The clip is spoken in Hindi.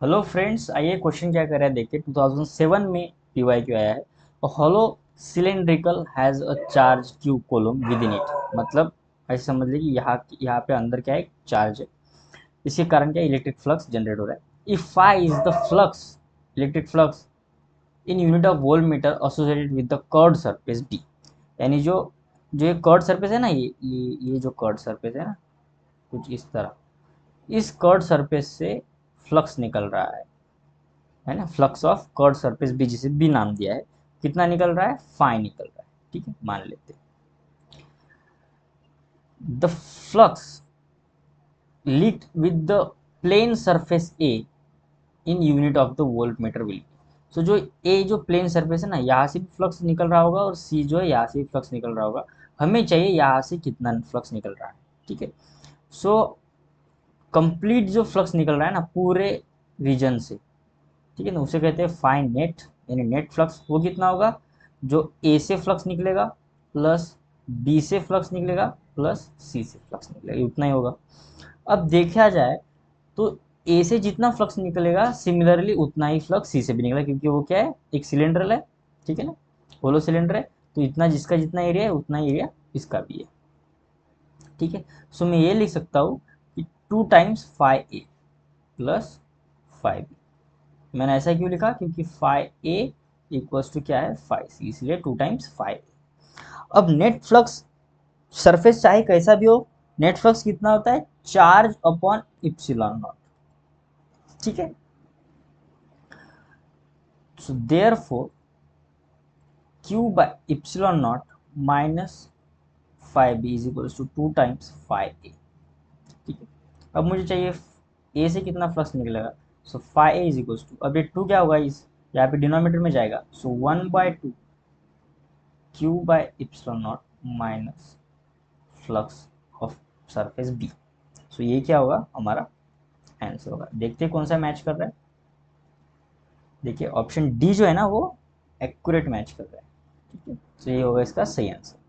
हेलो फ्रेंड्स, आइए क्वेश्चन क्या कर रहा है देखिए। 2007 में पीवाईक्यू आया है। Hollow cylindrical has a charge Q coulomb with in it. मतलब ऐसे समझ लीजिए कि यहाँ पे अंदर क्या है, चार्ज है। इसके कारण क्या इलेक्ट्रिक फ्लक्स जनरेट हो रहा है। If phi is the flux, electric flux in unit of volt meter associated with the curved surface D. यानी जो जो ये कर्ड सरफेस है ना, ये जो कर्ड सरफेस है ना, कुछ इस तरह, इस कर्ड सरफेस से फ्लक्स निकल रहा है ना। Flux of curved surface B, जिसे बी नाम दिया है, कितना निकल रहा है, फाई निकल रहा है। ठीक है, मान लेते हैं the flux linked with the plane surface A in unit of the volt meter will. So जो ए जो प्लेन सरफेस है ना, यहाँ से भी फ्लक्स निकल रहा होगा और सी जो है यहाँ से भी फ्लक्स निकल रहा होगा। हमें चाहिए यहाँ से कितना फ्लक्स निकल रहा है। ठीक है, सो कंप्लीट जो फ्लक्स निकल रहा है ना पूरे रीजन से, ठीक है ना, उसे कहते हैं फाइन नेट। यानी नेट फ्लक्स वो कितना होगा, जो ए से फ्लक्स निकलेगा प्लस बी से फ्लक्स निकलेगा प्लस सी से फ्लक्स निकलेगा, उतना ही होगा। अब देखा जाए तो ए से जितना फ्लक्स निकलेगा सिमिलरली उतना ही फ्लक्स सी से भी निकलेगा, क्योंकि वो क्या है, एक सिलेंडर है। ठीक है ना, होलो सिलेंडर है, तो इतना जिसका जितना एरिया है उतना एरिया इसका भी है। ठीक है, सो मैं ये लिख सकता हूँ कि 2 times five A plus five B. मैंने ऐसा क्यों लिखा, क्योंकि फाइव ए इक्वल्स टू क्या है, फाइव सी, इसलिए 2 टाइम्स फाइव। अब नेट फ्लक्स सरफेस चाहे कैसा भी हो, नेट फ्लक्स कितना होता है, चार्ज अपॉन इप्सिलॉन नॉट। ठीक है, so therefore Q by epsilon nought minus five B is equals to 2 times five A. ठीक है, अब मुझे चाहिए ए से कितना फ्लक्स निकलेगा। So five A is equals to, अब ये टू क्या होगा, इस यहाँ पे डिनोमीटर में जाएगा, so 1/2 Q by epsilon nought minus flux of surface B. So ये क्या होगा, हमारा आंसर होगा। देखते हैं कौन सा मैच कर रहा है। देखिए ऑप्शन डी जो है ना, वो एक्यूरेट मैच कर रहा है। ठीक है, तो ये होगा इसका सही आंसर।